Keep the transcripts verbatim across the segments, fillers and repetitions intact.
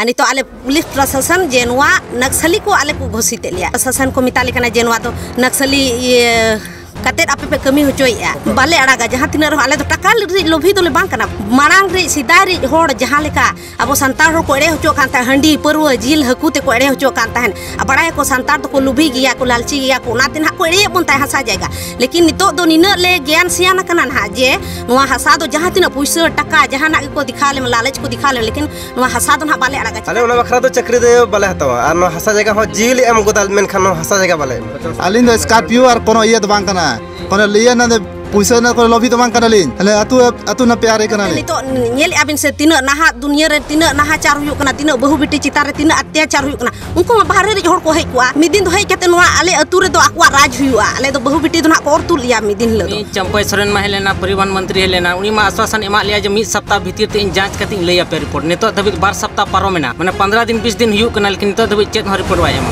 अनि तो आले पुलिस प्रशासन जे नवा नक्सली को आले को घोषित लिया प्रशासन को मिताले कना जे नवा तो नक्सली ये कते आपे पे कमी होचोया बाले अड़ागा जहां तिना आले तो टाका लोभी तो बांग कना मांग रे सिदा रे होड़ जहां लेका अब संतार को एड़े होचो कांता हंडी परवा जिल हकू ते को एड़े होचो कांता हन बड़ा को संतार तो को लुभी गया को लालची गया को ना दिन को एड़े बन ता हसा जाएगा लेकिन नितो दो निना ले ज्ञान सियान कना ना जे नवा हसा दो जहां तिना पैसा टाका जहां ना को दिखा ले लालच को दिखा ले लेकिन नवा हसा दो ना बाले अड़ागा आले ओना बखरा तो चक्री दे बाले हतावा आर नो हसा जगह हो जिल एम गोदाल मेन खानो हसा जगह बाले आलिन दो स्कॉर्पियो आर कोनो ये तो बांग कना कोने लिया ना पैसा ना को लोभी तो बांग कना लिन अले अतु अतु ना प्यारे कना ले तो नेल आबिन से तिना नाहा दुनिया रे तिना नाहाचार हुयो कना तिना बहु बेटी चिता रे तिना अत्याचार हुयो कना उनको बाहर रे होड़ को हे कुआ मिदिन दो हे कते नवा आले अतु रे दो अकवा राज हुआ आले तो बहु बेटी दो ना और तु लिया मिदिन ले दो चंपई सोरेन मा हेलेना परिवहन मंत्री हेलेना उनी मा आश्वासन एमा लिया जे मिद सप्ताह भीतर ते जांच कति लैया पे रिपोर्ट नेतो धबि बार सप्ताह पारोमेना माने पंद्रह दिन बीस दिन हुयो कना लेकिन नेतो धबि चेत हो रिपोर्ट वाया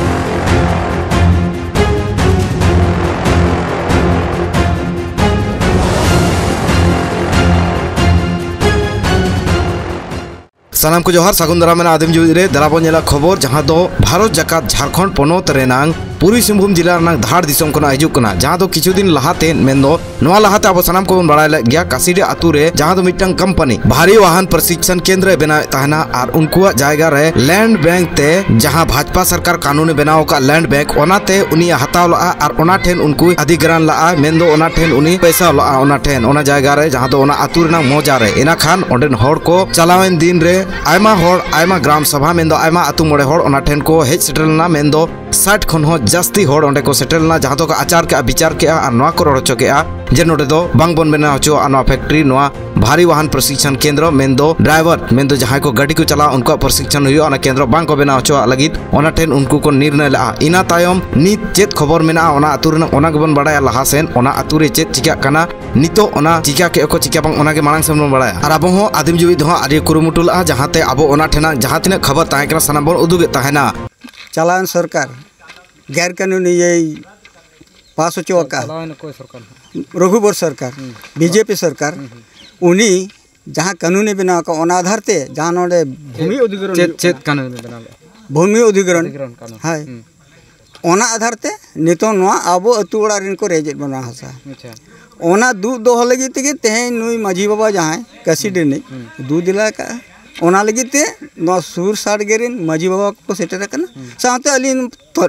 सानाम को जोहार सागुन दारा में आदिम जुमिद रे दराबो नेला खबर जहां दो भारत जाकात झारखंड पोनोत रेनांग पूरी सिंहभूम जिला रनांग धार दिसोम कोना हिजुक कना जहां दो किछु दिन लहाते मेंदो नवा लहाते अब सानाम को बन बड़ाय गया कासिडी आतु रे जहां दो मिटंग कंपनी भारी वाहन प्रशिक्षण केंद्र बना तहना और उनकुआ जायगा रे लैंड बैंक ते जहां भाजपा सरकार कानून बनाव का लैंड बैंक ओनाते उनी हताव ला और ओना ठेन उनको अधिग्रहण ला मेंदो ओना ठेन उनी पैसा ला ओना ठेन ओना जायगा रे जहां दो ओना आतु रनांग मोजा रे इना खान ओंडेन होड़ को चलावेन दिन रे आयमा होड़ आयमा ग्राम सभा मेंदो आयमा आतु मोड़े होड़ ओना ठेन को हेज सेटलना मेंदो साठ खन हो जास्ती होड़ ओंडे को सेटलना जहां तो का आचार के विचार के आ नवा को रोचो के आ जे नोडे दो बांग बन बना होचो आ नवा फैक्ट्री नवा भारी वाहन प्रशिक्षण केंद्र मेंदो ड्राइवर मेंदो जहां को गाड़ी को चला उनको प्रशिक्षण हुयो ओना केंद्र बांग को बना होचो लगित ओना ठेन उनको को निर्णय ला इना तायम नित चेत खबर मेना ओना आतु रे ओना गबन बडाया लहा सेन ओना आतु रे चेत चिका कना नितो ओना चिका के को चिका बांग ओना के मांग से बडाया और अब हो आदिम जुमिद हो आदि कुरुमुटुल आ जहां ते अब ओना ठेना जहां तिना खबर ताहे कना सना बन उदुगे ताहेना चलान सरकार गैर कानूनी ये पास हो का रघुबर सरकार बीजेपी सरकार उनी जहाँ कानूनी बनाव का ओना आधार ते जहाँ नोडे भूमि अधिग्रहण चेत चेत कानून बनाव भूमि अधिग्रहण हाय ओना आधार ते नितो नवा आबो अतु ओड़ा रिन को रेजेट बना हसा ओना दू दोह लगी ते तेहे नुई माझी बाबा जहाँ कासिडी ने दू दिला का ओना लगी ते नो सुर साठ गेरिन माझी बाबा को सेटेर कना साथे अलिन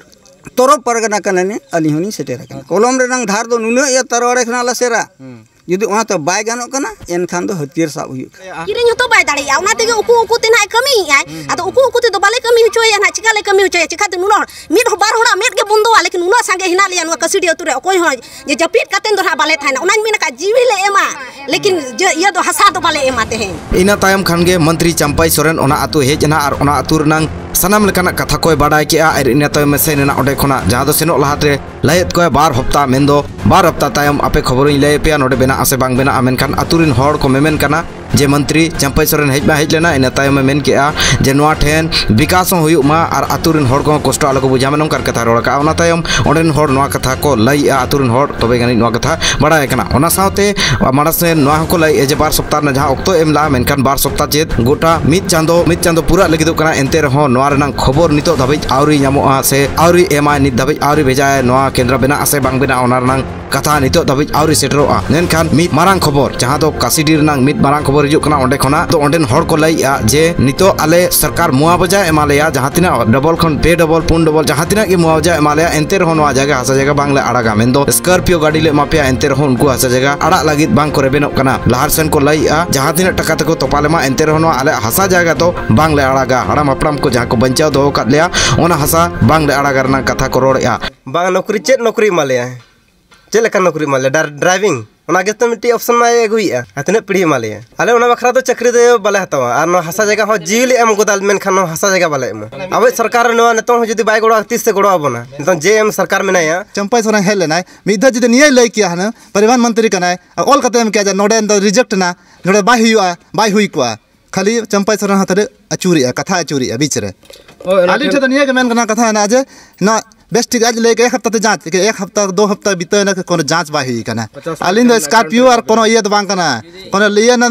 तोरो परगना कने अली होनी सेटेर कना कोलम रे नंग धार दो नुना या तरवाड़े खना लसेरा यदि वहाँ तो बाय गानो कना एनखान दो हथियार साब हुई किरेन तो बाय दाड़िया उना तेगे उकु उकु ते ना कमी आय आ तो उकु उकु ते तो बाले कमी होचोया ना चिका ले कमी होचोया चिका ते नुना मिट बार होड़ा मिट के बुंदो लेकिन नुना संगे हिना लिया नुआ कसिडी अतु रे कोई हो जे जपीट कातेन दो बाले थाना उना मिना का जीवी ले एमा लेकिन ये तो हसा तो बाले एमा ते हैं इना तायम खानगे मंत्री चंपई सोरेन ओना आतु हेजना और ओना आतु रनांग सनाम लेकाना कथा कोय बाडाय के आ इना तायम मेसेन ना ओडे खोना जहां दो सेनो लहाते लायत कोय बार हफ्ता मेंदो बार हफ्ता तायम आपे खबर लय पे नोडे बेना आसे बांग बेना मेनखान आतुरिन होड़ को मेमेन कना जे मंत्री चंपई सोरेन हेजमा हेज लेना इन तायम मेन के आ जे नोआ ठेन विकास हुई मा और आतुरिन होड़ को कष्ट आलो को बुझा में नोंकार कथा रोड़ का ओना तायम ओडेन होड़ नोआ कथा को लई आ आतुरिन होड़ तबे गानी नोआ कथा बाडाय कना ओना सावते मानसे नोआ को लई ए जे बार सप्ताह न जहां ऑक्टो एमला मेनखान बार सप्ताह चेत गोटा मित चांदो मित चांदो पूरा लगिदो कना एनते रहो नोआ रनांग खबर नितो धाबी आवरी नामोआ से आवरी एमा नित धाबी आवरी भेजाय नोआ केंद्र बेना आसे बांग बेना ओना रनांग कथा नितो धाबी आवरी सेटरोआ नेनखान मित मारांग खबर जहां दो कासिडी रनांग मित मारांग खबर हिजुक कना ओंडे खना तो ओंडेन होड़ को लई आ जे नितो आले सरकार मुआवजा एमालेया जहां तिना डबल खन पे डबल पुन डबल जहां तिना के मुआवजा एमालेया एनते रहो नोआ जगह हसा जगह बांगले आड़ागा मेंदो स्कॉर्पियो गाड़ी ले मापिया एनते रहो उनको हसा जगह आड़ा लगित बांग को रेबेनो कना लहार सेन को लई आ जहां तिना टका तको तोपालेमा एनते रहो नोआ आले हसा जगह तो बांगले आड़ागा हड़ाम अपड़ाम को जहां को बंचाव दो काट लिया ओना हसा बांगले आड़ागा रना कथा को रोड़या बांग नौकरी चेत नौकरी मालेया चेत लेका नौकरी माले ड्राइविंग ओना गे तो मिट्टी ऑप्शन मा एगुइया अतने पीढ़ी माले आले ओना बखरा तो चक्री दे बाले हतावा और नो हसा जगह हो जीली एम गोदाल मेन खान हसा जगह बाले एम अब सरकार नो नतो जदी बाय गोड़ो तीस से गोड़ो आबोना नतो जे एम सरकार मेनाया चंपई सोरेन हेल लेनाय मिधा जदी निय लई किया हन परिवहन मंत्री कनाय ऑल कते में क्या नोडे द रिजेक्ट ना नोडे बाय हुआ बाय हुई को खाली चंपई सोरेन हाथे अचूरी कथा अचूरी बीच रे आली ठे निय के मेन कना कथा ना जे ना बेस्ट ठीक आज लेके एक हफ्ता ते जांच के एक हफ्ता दो हफ्ता बीते ना कोनो जांच बाय हुई कना आलिन दो स्कॉर्पियो और कोनो ये तो बांग कना कोनो लिया ना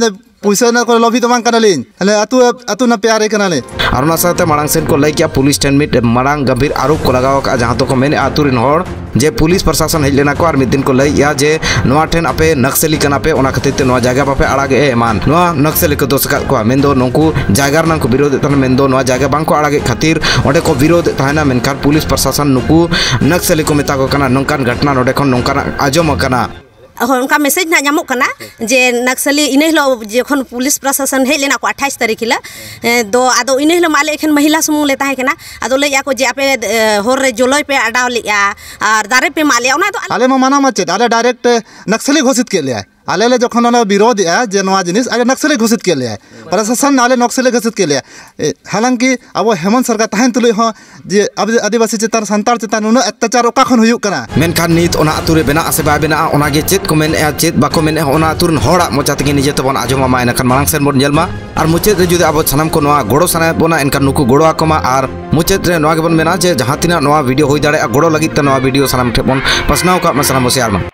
पुइसा ना को लोभी तो मांग कनालिन हले अतु अतु ना प्यारे कनाले और ना साथे मांग सेन को लई किया पुलिस टेन मिट मांग गंभीर आरोप को लगाव का जहां तो को मेने आतु रिन होड़ जे पुलिस प्रशासन हेज लेना को और मिद दिन को लई या जे नोआ ठेन आपे नक्सली कना पे ओना खातिर ते नोआ जायगा बापे आड़ागे एमान नोआ नक्सली को दोष को मेंदो नोंकु जायगा रन को विरोध तन मेंदो नोआ जायगा बांग को आड़ागे खातिर ओडे को विरोध ताहेना मेनखान पुलिस प्रशासन नुकु नक्सली को मेता को कना नोंकान घटना नोडे खन नोंकान आजम कना उनका मैसेज ना नामो कना जे नक्सली इन हिलो जखन पुलिस प्रशासन हेज लेना को अट्ठाईस तारीख हिला दो आदो इन हिलो माले एखन महिला समूह ले ताहे कना आदो लैया को जे आपे होर रे जोलय पे अडाव लिया और दारे पे मालिया ओना तो आले मा माना मचेत आले डायरेक्ट नक्सली घोषित के लिया आले ले जखन ओना विरोध है जे नवा जिनिस आले नक्सली घोषित के लिया प्रशासन आले नक्सली घोषित के लिया हालांकि अब हेमंत सरकार ताहेन तुले हो जे अब आदिवासी चेतान संताल चेतान उन अत्याचार ओका खन हुयुक कना मेनखान नित ओना अतु रे बेना आसे बा बेना ओना गे चेत को मेन चेत बाको मेन ओना अतु रन होड़ा मोचा तगे निजे तबन आजमा मा एनखान मांग सेन बोन जेलमा और मुचेत रे जुदि अब सनम को नवा गोड़ो सना बोना एनखान नुकु गोड़ो आकोमा और मुचेत रे नवा गेबन मेना जे जहां तिना नवा वीडियो होई दाड़े गोड़ो लगित नवा वीडियो सनम ठेबन पसनाव का सनम होसियार मा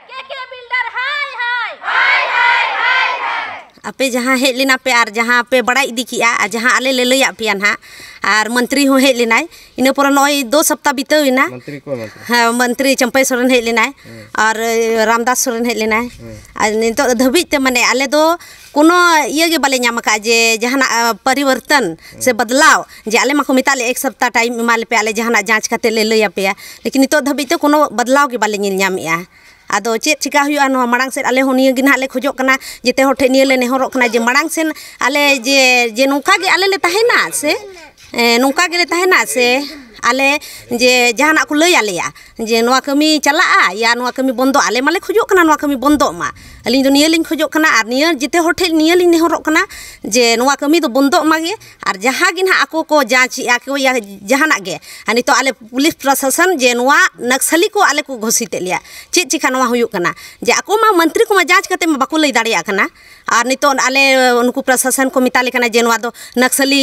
आपे जहाँ हेज लेना पे और जहाँ पे बड़ा इदी किया और जहाँ आले ले लैया पिया ना और मंत्री हो हेज लेना इन पर नई दो सप्ताह बीतेना हाँ मंत्री चंपई सोरेन हेज लेना और रामदास सोरेन हेज लेना और नित धाबिते माने आले दो कोनो ये गे बाले नाम का जे जहाँ परिवर्तन से बदलाव जे आले माको मिताले एक सप्ताह टाइम इमाले पे आले जहाँ जांच करते ले लैया पे लेकिन नित धाबिते कोनो बदलाव के बाले निल नामेआ आदो चेत चिका हुआ नो मांग से आले होनिया गिना ले खोजो कना जेते होठे निये ले नेहरो कना जे मांग से आले जे जे नोका गे आले ले ताहेना से नोका गे ले ताहेना से आले जे जहाना को लय आलेया जे नोआ कमी चला या नोआ कमी बंदो आले माले खोजो कना नोआ कमी बंदो मा अलिन दो निये लिन खोजो कना और निये जेते होठे निये लिन नेहरो कना जे नोआ कमी दो बंदो मागे और जहाँ गिना आको को जांच या को या जहाना गे अनि तो आले पुलिस प्रशासन जे नोआ नक्सली को आले को घोषित लिया चेत चिका नोआ हुयुक कना जे आको मा मंत्री को मा जांच करते मा बाको लय दाड़िया कना और नितो आले उनको प्रशासन को मिताले कना जे नोआ दो नक्सली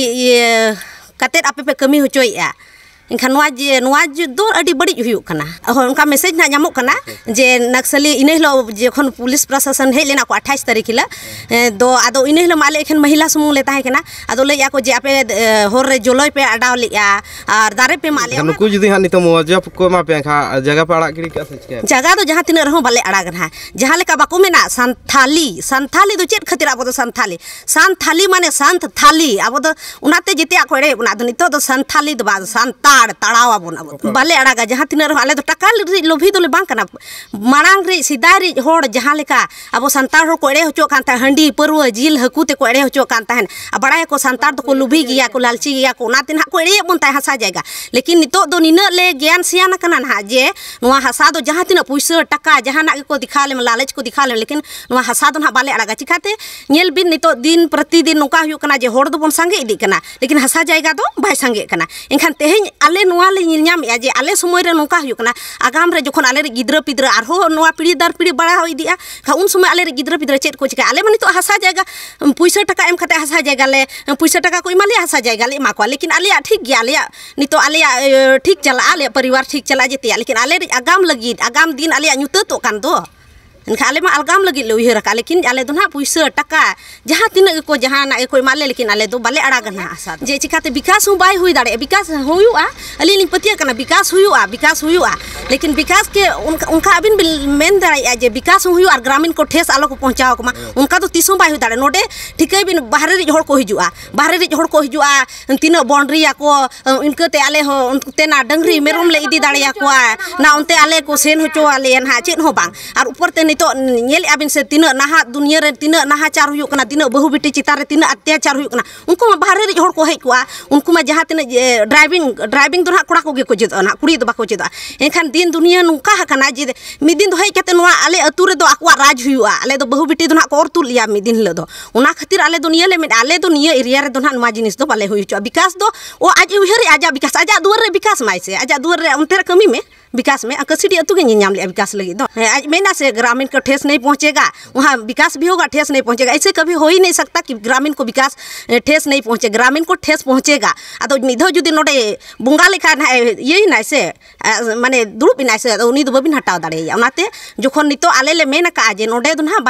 कते आपे पे कमी होचोइया इनखान नोआ जे नोआ दो अडी बड़ी हुयुक कना उनका मैसेज ना नामो कना जे नक्सली इन हिलो जखन पुलिस प्रशासन हेज लेना को अट्ठाईस तारीख हिला दो आदो इन हिलो माले एखन महिला समूह ले ताहे कना आदो लैया को जे आपे होर रे जोलय पे अडाव लिया और दारे पे मालिया नुकु जुदी हां नितो मुआवजा को मा पे खा जगह पे अड़ा गिरी का सच जगह तो जहां तिन रहो बाले अड़ा गना जहां लेका बाको मेना संथाली संथाली दो चेत खतिर आबो तो संथाली संथाली माने संत थाली आबो तो उनाते जेते आकोड़े उना दो नितो दो संथाली दो बा संता ताड़ावा बोना बाले अड़ागा जहाँ तीन आले तो टाका लोभी तो बांग कना मांग रे सिदाय रे होड़ जहाँ लेका अब संतार को एड़े होचो कान ताहे हंडी परवा जिल हकू ते को एड़े होचो कान ताहे बड़ा को संतार तो को लोभी गया को लालची गया को ना तिन को एड़े बन ताहे हसा जाएगा लेकिन नितो दो निना ले ज्ञान सियान कना ना जे नोआ हसा दो जहाँ तीन पैसा टाका जहाँ ना को दिखा ले लालच को दिखा ले लेकिन नोआ हसा दो ना बाले अड़ागा चिकाते नेल बिन नितो दिन प्रतिदिन नोका हुयो कना जे होड़ दो बन संगे इदी कना लेकिन हसा जाएगा दो भाई संगे कना एनखान तेहें आले नोआ ले निलनाम जे आले समय रे नोका हुयो कना आगाम रे जखन आले रे गिद्रा पिद्रा आरो नोआ पीढ़ी दर पीढ़ी बड़ा हो इदिया खा उन समय आले रे गिद्रा पिद्रा चेत को चिका आले माने तो हसा जाएगा पैसा टाका एम खाते हसा जाएगा ले पैसा टाका को इमाले हसा जाएगा ले माको लेकिन आले ठीक गया आले नितो आले ठीक चला आले परिवार ठीक चला जेते लेकिन आले रे आगाम लगी आगाम दिन आले नुत तो कान दो इनका आले मा अलगाम लगी ले उहर का लेकिन आले दो ना पैसा टाका जहाँ तीन को जहाँ ना कोई माले लेकिन आले दो बाले अड़ा गना आशा जे चिकाते विकास हूँ बाय हुई दाड़े विकास हुआ अली पतिया कना विकास हुआ विकास हुआ लेकिन विकास के उनका उनका अबिन मेन दाड़े जे विकास हुआ और ग्रामीण को ठेस आलो को पहुँचाओ मा उनका तो तीसों बाय हुई दाड़े नोडे ठिकै बिन बाहरे रे होड़ को हिजुआ बाहरे रे होड़ को हिजुआ तीन बाउंड्री को इनकते आले हो उनते ना डंगरी मेरम ले इदी दाड़े को ना उनते आले को सेन होचो आले ना चेत हो बांग और ऊपर ते तो नेल आबिन से तीन नाहा दुनिया रे तीन नाहाचार हुयो कना तीन बहु बेटी चितार रे तीन अत्याचार हुयो कना उनको मा बाहर रे होड़ को हेज कोआ उनको मा जहाँ तीन ड्राइविंग ड्राइविंग दो ना कोड़ा को गे को जेद ना कुड़ी दो बाको जेद एनखान दिन दुनिया नुका हकना जे मिद दिन दो हेज कते नोआ आले अतु रे दो आकुआ राज हुयो आले दो बहु बेटी दो ना को और तुल लिया मिद दिन ले दो उना खातिर आले दुनिया ले आले दो निया एरिया रे दो ना नुआ जिनिस दो बाले हुयो विकास दो ओ आज उहरे आजा विकास आजा दुआर रे विकास माइ से आजा दुआर रे उनते कमी में विकास में कसीडी अतु के नाम लिया विकास लगी दो आज मेना से ग्रामीण को ठेस नहीं पहुंचेगा वहाँ विकास भी होगा ठेस नहीं पहुंचेगा ऐसे कभी हो ही नहीं सकता कि ग्रामीण को विकास ठेस नहीं पहुंचे ग्रामीण को ठेस पहुंचेगा अदो मिधो जुदी नोडे बुंगा लेखा यही ना से माने दुरुब ना से उनी दो बबिन हटाव दाड़े उनाते जखन नितो आले ले मेन का जे नोडे दो ना बाले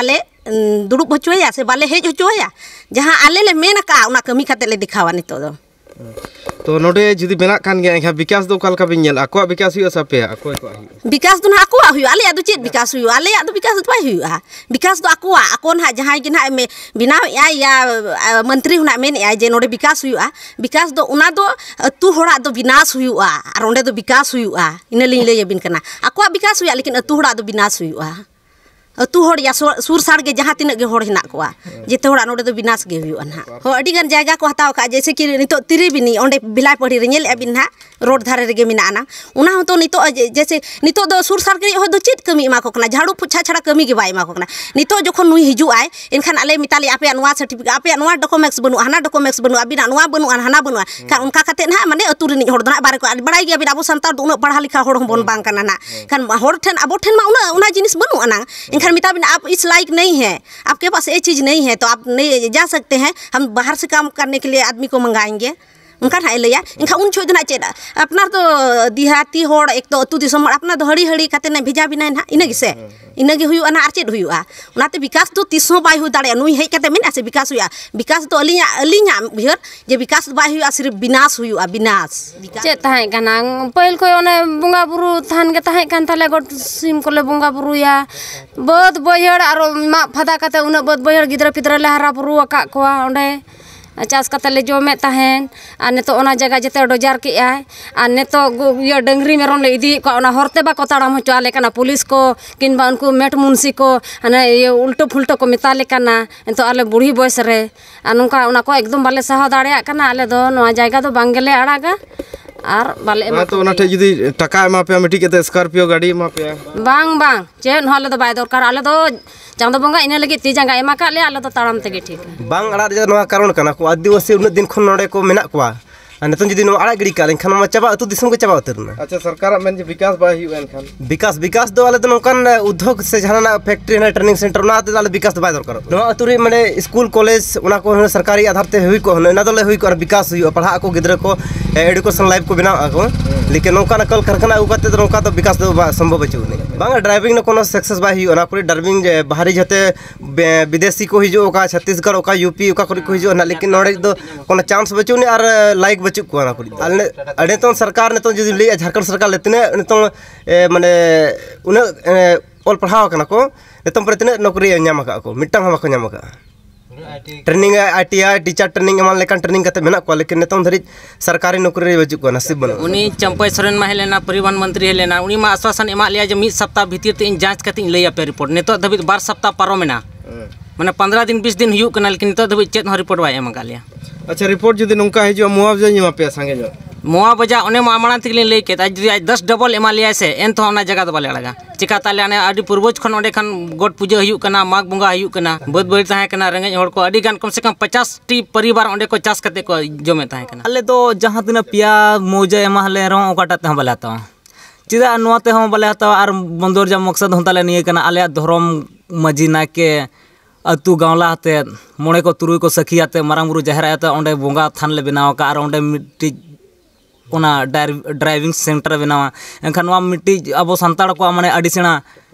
दुड़ुब होचोया से बाले हेज होचोया जहां आले ले मेन का उना कमी खाते ले दिखावा नितो दो तो नोडे जुदी बेना कान गया एखा विकास दो काल का बिनल आको विकास हुआ सापे आको को विकास दो ना आको हुआ आले दो चेत विकास हुआ आले दो विकास दो बाय हुआ विकास दो आको आको ना जहां कि ना में बिना या मंत्री हुना मेन या जे नोडे विकास हुआ विकास दो उना दो तू होड़ा दो विनाश हुआ और ओंडे दो विकास हुआ इन लिंग ले बिन कना आको विकास हुआ लेकिन तू होड़ा दो विनाश हुआ अतु होड़ या सुर साड़ के जहाँ तीन होड़ हिना कोआ जिते होड़ा नोडे दो विनाश गे हुआ ना हो अडी गन जायगा को हताव का जैसे कि नितो तिरिबिनी ओंडे बिलाय पड़ी रे नेल एबिन ना रोड धारे रेगे मिना ना उना हो तो नितो जैसे नितो दो सुर साड़ के हो दो चेत कमी एमा को कना झाड़ू पुछा छड़ा कमी गे बाय एमा को कना नितो जखन नुई हिजु आय एनखान आले मिताली आपे अनवा सर्टिफिकेट आपे अनवा डॉक्यूमेंट्स बनु हाना डॉक्यूमेंट्स बनु अबिना अनवा बनु हाना बनु का उनका कते ना माने अतु रिनी होड़ दना बारे को बड़ाई गे अबिना अबो संतार दो उना पढ़ा लिखा होड़ बन बांग कना ना खान होड़ ठन अबो ठन मा उना उना जिनिस बनु अना एनखान मिताबिना आप इस लायक नहीं है आपके पास ये चीज़ नहीं है तो आप नहीं जा सकते हैं हम बाहर से काम करने के लिए आदमी को मंगाएंगे उनका ना लिया इनका उन छोड़ देना चाहिए अपना तो देहाती होड़ एक तो अतु दिसम अपना तो हड़ी हड़ी खाते ना भेजा बिना ना इनगे से इनगे हुआ ना आर चेद हुआ उनाते विकास तो तीसों बाय हुई दाड़े नुई हेज काते मेना से विकास हुआ विकास तो अलिया अलिया बिहर जे विकास बाय हुआ सिर्फ विनाश हुआ विनाश चेत ताहे कना पहिल को ओने बुंगा बुरु थान के ताहे कान ताले गोट सिम कोले बुंगा बुरु या बद बयहड़ आरो मा फदा काते उना बद बयहड़ गिदरा पिदरा ले हरा बुरु का कोआ ओंडे चास कते ले जोमे ताहेन आ नेतो ओना जगह जते डोजार के आय आ नेतो ये डंगरी मेरम ले इदी को ओना हरते बा को ताड़म होचो आले कना पुलिस को किनबा उनको मेट मुंसी को हने ये उल्टो फुल्टो को मिताले कना तो आले बुढ़ी बयस रे आ नुका ओना को एकदम बाले सहा दाड़िया कना आले दो नोआ जायगा दो बांगेले आड़ागा और बाले एमा तो ओना ठे जुदी टका एमा पे मिटी के स्कॉर्पियो गाड़ी एमा पे बांग बांग चेन हाले दो बाय दरकार आले दो चांदो बंगा इन लगे ती जांगा एमा का ले आले दो ताड़म तेगे ठीक बांग अड़ा जे नोआ कारण कना को आदिवासी उन दिन खन नोडे को मेना कोआ नितन जुदी अड़ा गिड़ी का लेकिन चाबा अतु दिसम के चाबा उतरना अच्छा सरकार मेन विकास बाय हुआ एनखान विकास विकास दो आले नोकान उद्योग से जहाना फैक्ट्री ना ट्रेनिंग सेंटर ना आले विकास बाय दरकार नो अतुरी माने स्कूल कॉलेज उना को सरकारी आधार ते हुई को ना दले हुई को विकास हुई पढ़ा को गिदरा को एजुकेशन लाइफ को बनाव को लेकिन नोकान कल कारखाना उगाते तो नोका तो विकास दो संभव बचु नहीं बांगा ड्राइविंग न कोनो सक्सेस बाय हुई ना पूरी ड्राइविंग बाहरी जते विदेशी को हिजो का छत्तीसगढ़ ओका यूपी ओका को हिजो ना लेकिन नोडे दो कोनो चांस बचु नहीं और लाइक बचु को ना कुड़ी अने अडे तो सरकार ने तो जुदी ले झारखंड सरकार लेतने तो माने उन ऑल पढ़ाव कना को नेतम परतने नौकरी न्याम का को मिटम हम को न्याम का ट्रेनिंग आईटीआई टीचर ट्रेनिंग एमान लेकान ट्रेनिंग करते मेना को लेकिन नेतम धरि सरकारी नौकरी बचु को नसीब बन उनी चंपई सोरेन मा हेलेना परिवहन मंत्री हेलेना उनी मा आश्वासन एमा लिया जे मिद सप्ताह भीतर ते इन जांच करते लैया पे रिपोर्ट नेतो धबित बार सप्ताह पारोमेना माने पंद्रह दिन बीस दिन हुई कना लेकिन नेतो धबित चेत हो रिपोर्ट बाय एम गालिया अच्छा रिपोर्ट जुदी नोंका हिजो मुआवजा ᱧᱟᱢᱟ पे संगे जो मुआवजा ओने मा माणा तिगले ले के आज जुदी आज दस डबल एमा लिया से एन तो ओना जगह दो बाले लगा चिका ताले आने आडी पूर्वज खन ओडे खन गोट पूजा हुई कना माघ बंगा हुई कना बद बड़ी ताहे कना रंगे होड़ को आडी गान कम से कम पचास टी परिवार ओडे को चास करते को जमे ताहे कना अले तो जहां तिना पिया मौजा एमा हले रो ओकाटा ते हम बाले हता चिदा नोआ ते हम बाले हता और बंदर जा मकसद होताले निये कना आले धर्म मजी ना के अतु गावला हते मोड़े को तुरुई को सखी आते मारांग बुरु जहरा आते ओंडे बोंगा थान ले बनाव का और ओंडे मिट्टी ओना ड्राइविंग सेंटर बनावा एनखान वा मिट्टी अबो संताड़ को माने अडी सेना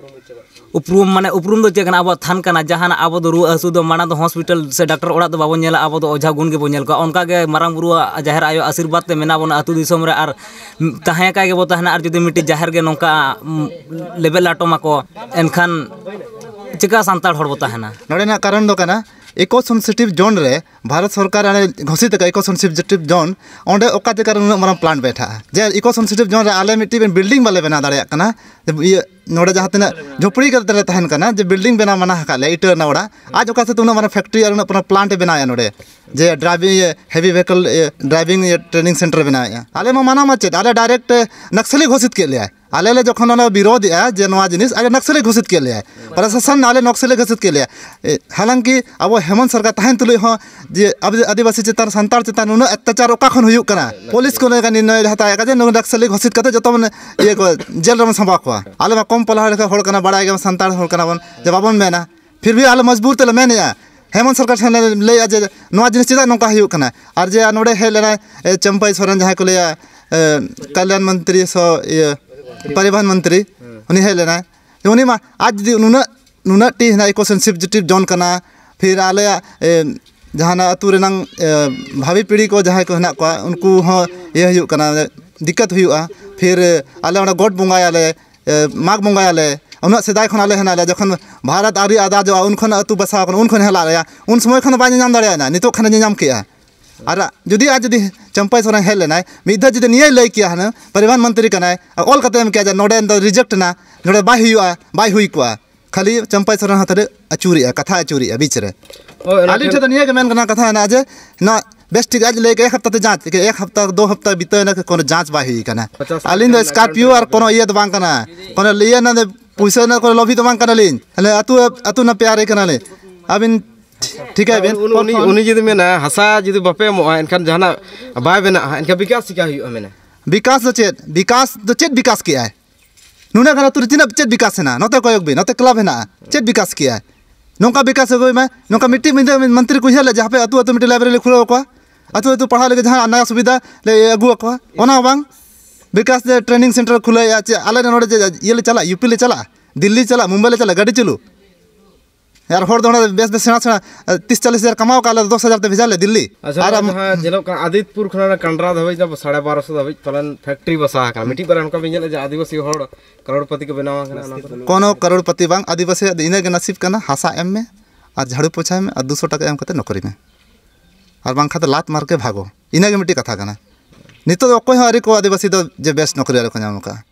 उपरूम माने उपरूम दो चेकना अब थान कना जहाना अब दो रुआ हसु दो माना दो हॉस्पिटल से डॉक्टर ओड़ा दो बाबो नेला अब दो ओझा गुण के बो नेल को उनका के मारांग बुरु जहर आयो आशीर्वाद ते मेना बोना अतु दिसोम रे आर ताहे का के बो ताहना आर जुदी मिट्टी जहर के नोका लेवल आटोमा को एनखान चिका सांताड़ हड़ बोता है ना नोडे ना कारण दो कना इको सेंसिटिव जोन रे भारत सरकार आने घोषित का इको सेंसिटिव जोन ओंडे ओका ते कारण मारा प्लांट बैठा जे इको सेंसिटिव जोन रे आले मिट्टी बिल्डिंग बाले बना दाड़े कना ये नोडे जहां तना झोपड़ी करते तहन कना जे बिल्डिंग बना मना हकाले इटर ना ओड़ा आज ओका से तुना मारा फैक्ट्री और अपना प्लांट बनाया नोडे जे driving heavy vehicle driving training centre बनाया आले मा माना मचे आले डायरेक्ट नक्सली घोषित के लिया आले ले जखन ओना विरोध है जे नवा जिनिस आगे नक्सली घोषित के लिया प्रशासन आले नक्सली घोषित के लिया हालांकि अब हेमंत सरकार तहन तुले हो जे अब आदिवासी चेतान संतार चेतान उन अत्याचार ओका खन हुयु कना पुलिस को लेका निर्णय हताया का जे नक्सली घोषित करते जतो मन ये को जेल रे संभा को आले मा कम पला लेका होड़ कना बड़ा के संतार होड़ कना बन जे बाबन मेना फिर भी आले मजबूर तले मेनिया हेमंत सरकार से ले जे नवा जिनिस चेता नोका हुयु कना आर जे नोडे हे लेना चंपई सोरेन जहां को ले कल्याण मंत्री सो परिवहन मंत्री उनी हे लेना उनी मा आज दी उन नुना टी है इको सेंसिटिव जोन करना फिर आले जहाँ अतु रेनांग भावी पीढ़ी को जहाँ को हेना को उनको हो ये हुई करना दिक्कत हुई फिर आले उन्हें गोट बुंगायाले माग बुंगायाले उन सेदाय खन आले हेना जखन भारत आरी आदा जो उन खन अतु बसा उन खन हेला रे उन समय खन बाय नाम दाड़ेना नितो खन नाम किया और जुदी आज जुदी चंपाई सोरेन हेल लेना मिदा जुदी निये लई किया हन परिवहन मंत्री कनाय ऑल कते में क्या नोडे रिजेक्ट ना नोडे बाय हुआ बाय हुई को खाली चंपाई सोरेन हतरे अचूरी कथा अचूरी बीच रे आली ठे निये के मेन कना कथा है ना जे ना बेस्ट आज लेके एक हफ्ता ते जांच के एक हफ्ता दो हफ्ता बीते ना कोनो जांच बाय हुई कना आलिन दो स्कॉर्पियो और कोनो ये तो बांग कना कोनो लिए ना पैसा ना कोनो लोभी तो बांग कना लिन हले अतु अतु ना प्यारे कना ले अबिन ठीक है बेन उनी उनी जुदी मेना हसा जुदी बापे मोआ एनखान जहाना बाय बेना एनका विकास सिका हुई मेना विकास तो चेत विकास तो चेत विकास किया है नुना कना तुर चिना चेत विकास है ना नोते कोयक भी नोते क्लब है ना चेत विकास किया है नोका विकास हो मैं नोका मिट्टी मंत्री को हेले जहाँ पे अतु अतु मिट्टी लाइब्रेरी खुलो को अतु अतु पढ़ा लेके जहाँ नया सुविधा ले अगु को ओना बांग विकास दे ट्रेनिंग सेंटर खुले या आले नोडे ये ले चला यूपी ले चला दिल्ली चला मुंबई ले चला गाड़ी चलू यार होड़ दोना बेस बेस सेना सेना तीस चालीस हजार कमाओ काले दस हजार ते भेजा ले दिल्ली अच्छा जहां जेलो का आदितपुर खना कंडरा धबई जब साढ़े बारह सौ धबई पलन फैक्ट्री बसा का मिट्टी पर उनका बिजल जे आदिवासी होड़ करोड़पति के बनावा कना कोनो करोड़पति बांग आदिवासी इने के नसीब कना हासा एम में और झाड़ू पोछा में और दो सौ टका एम कते नौकरी में और बांग खाते लात मार के भागो इने के मिट्टी कथा कना नितो कोई हरी को आदिवासी दो जे बेस्ट नौकरी रे को नाम का